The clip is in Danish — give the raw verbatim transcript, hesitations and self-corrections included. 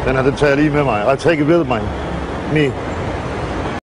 Den her, den tager jeg lige med mig. I take it with me. Me.